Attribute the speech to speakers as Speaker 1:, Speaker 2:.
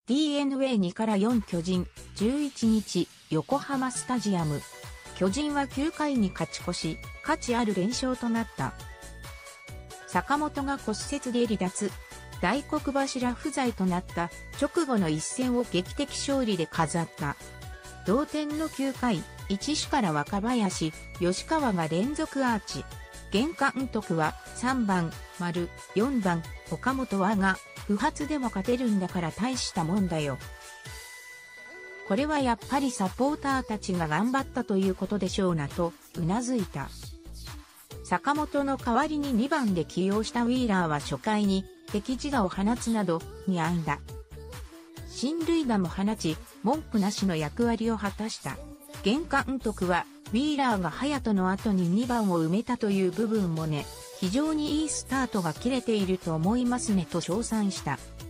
Speaker 1: DNA2 から4巨人、11日、横浜スタジアム。巨人は9回に勝ち越し、価値ある連勝となった。坂本が骨折で離脱。大黒柱不在となった直後の一戦を劇的勝利で飾った。同点の9回、1死から若林、吉川が連続アーチ。現監督は3番、丸、4番、岡本はが、不発でも勝てるんだから大したもんだよ。これはやっぱりサポーターたちが頑張ったということでしょうなと、頷いた。坂本の代わりに2番で起用したウィーラーは初回に敵自打を放つなど2安打。進塁打も放ち、文句なしの役割を果たした。現監督は、ウィーラーが隼人の後に2番を埋めたという部分もね、非常にいいスタートが切れていると思いますねと称賛した。